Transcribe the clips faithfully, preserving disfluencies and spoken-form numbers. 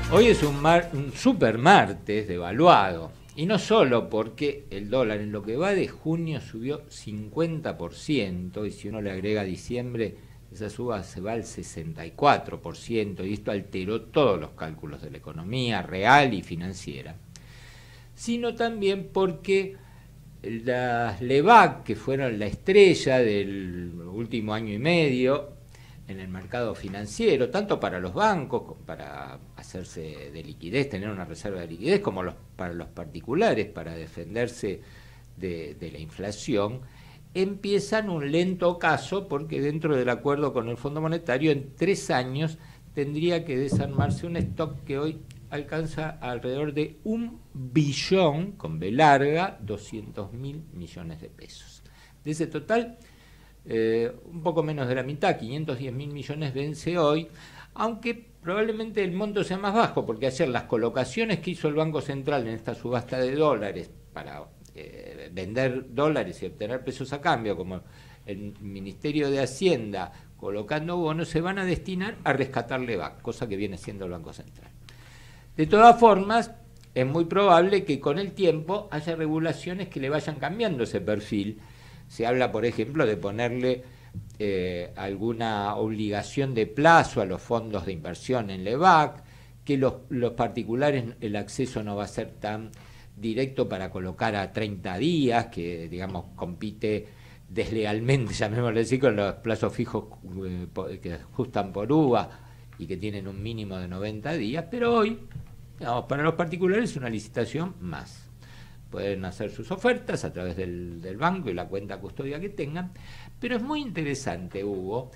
Hoy es un, mar, un super martes devaluado, y no solo porque el dólar en lo que va de junio subió cincuenta por ciento, y si uno le agrega diciembre, esa suba se va al sesenta y cuatro por ciento, y esto alteró todos los cálculos de la economía real y financiera, sino también porque las LEVAC, que fueron la estrella del último año y medio en el mercado financiero, tanto para los bancos, para hacerse de liquidez, tener una reserva de liquidez, como los, para los particulares, para defenderse de, de la inflación, empiezan un lento ocaso, porque dentro del acuerdo con el Fondo Monetario, en tres años tendría que desarmarse un stock que hoy alcanza alrededor de un billón, con B larga, doscientos mil millones de pesos. De ese total, Eh, un poco menos de la mitad, quinientos diez mil millones vence hoy, aunque probablemente el monto sea más bajo, porque ayer las colocaciones que hizo el Banco Central en esta subasta de dólares para eh, vender dólares y obtener pesos a cambio, como el Ministerio de Hacienda colocando bonos, se van a destinar a rescatar LEVAC, cosa que viene siendo el Banco Central. De todas formas, es muy probable que con el tiempo haya regulaciones que le vayan cambiando ese perfil. Se habla, por ejemplo, de ponerle eh, alguna obligación de plazo a los fondos de inversión en LEVAC, que los, los particulares el acceso no va a ser tan directo para colocar a treinta días, que digamos compite deslealmente, llamémosle así, con los plazos fijos eh, que ajustan por U V A y que tienen un mínimo de noventa días, pero hoy, digamos, para los particulares es una licitación más. Pueden hacer sus ofertas a través del, del banco y la cuenta custodia que tengan, pero es muy interesante, Hugo,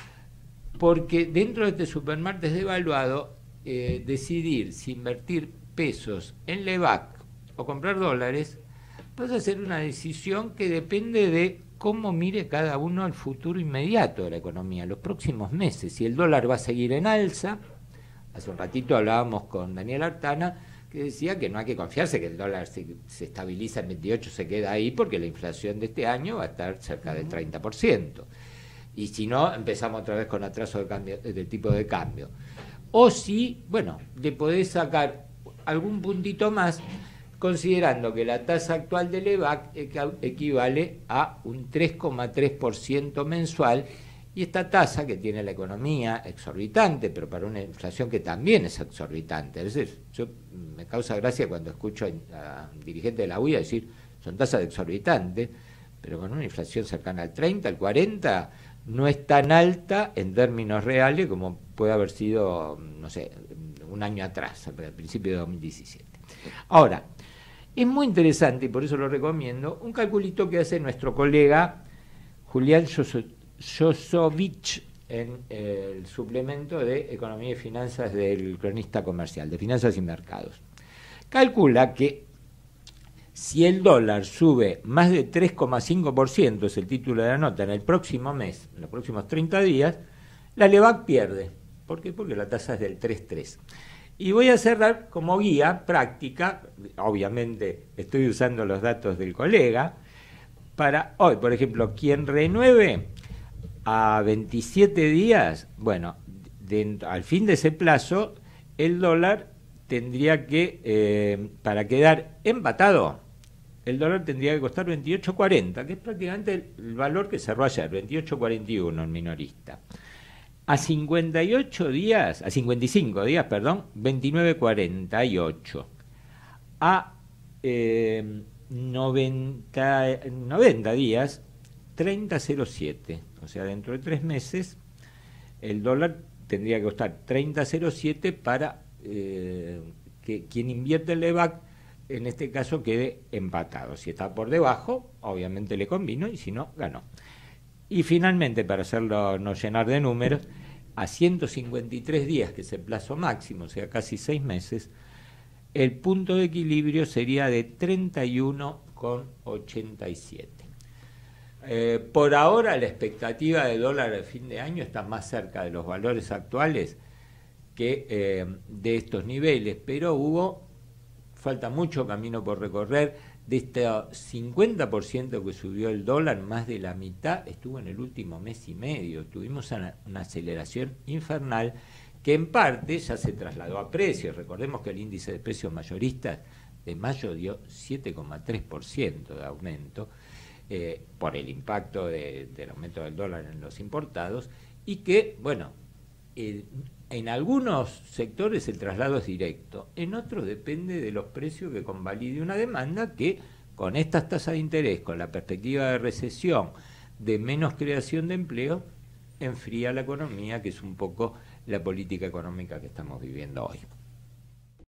porque dentro de este supermartes devaluado, eh, decidir si invertir pesos en LEVAC o comprar dólares, vas a hacer una decisión que depende de cómo mire cada uno el futuro inmediato de la economía, los próximos meses. Si el dólar va a seguir en alza, hace un ratito hablábamos con Daniel Artana, que decía que no hay que confiarse que el dólar se, se estabiliza en veintiocho, se queda ahí, porque la inflación de este año va a estar cerca del treinta por ciento. Y si no, empezamos otra vez con atraso de cambio, del tipo de cambio. O si, bueno, le podés sacar algún puntito más, considerando que la tasa actual del LEVAC equivale a un tres coma tres por ciento mensual, y esta tasa que tiene la economía exorbitante, pero para una inflación que también es exorbitante. Es decir, yo me causa gracia cuando escucho a, a dirigentes de la U I A decir son tasas exorbitantes, pero con una inflación cercana al treinta, al cuarenta, no es tan alta en términos reales como puede haber sido, no sé, un año atrás, al principio de dos mil diecisiete. Ahora, es muy interesante, y por eso lo recomiendo, un calculito que hace nuestro colega Julián Josovich en el suplemento de Economía y Finanzas del Cronista Comercial, de Finanzas y Mercados. Calcula que si el dólar sube más de tres coma cinco por ciento, es el título de la nota, en el próximo mes, en los próximos treinta días, la LEVAC pierde. ¿Por qué? Porque la tasa es del tres coma tres. Y voy a cerrar como guía práctica, obviamente estoy usando los datos del colega, para hoy, por ejemplo, quien renueve a veintisiete días, bueno, de, al fin de ese plazo, el dólar tendría que, eh, para quedar empatado, el dólar tendría que costar veintiocho cuarenta, que es prácticamente el, el valor que cerró ayer, veintiocho cuarenta y uno el minorista. A cincuenta y ocho días, a cincuenta y cinco días, perdón, veintinueve cuarenta y ocho. A eh, noventa, noventa días, treinta cero siete. O sea, dentro de tres meses, el dólar tendría que costar treinta cero siete para eh, que quien invierte el LEVAC, en este caso, quede empatado. Si está por debajo, obviamente le convino, y si no, ganó. Y finalmente, para hacerlo no llenar de números, a ciento cincuenta y tres días, que es el plazo máximo, o sea, casi seis meses, el punto de equilibrio sería de treinta y uno coma ochenta y siete. Eh, por ahora la expectativa de dólar a fin de año está más cerca de los valores actuales que eh, de estos niveles, pero hubo, falta mucho camino por recorrer. De este cincuenta por ciento que subió el dólar, más de la mitad estuvo en el último mes y medio. Tuvimos una, una aceleración infernal que en parte ya se trasladó a precios. Recordemos que el índice de precios mayoristas de mayo dio siete coma tres por ciento de aumento eh, por el impacto de, del aumento del dólar en los importados, y que, bueno, eh, en algunos sectores el traslado es directo, en otros depende de los precios que convalide una demanda que, con estas tasas de interés, con la perspectiva de recesión, de menos creación de empleo, enfría la economía, que es un poco la política económica que estamos viviendo hoy.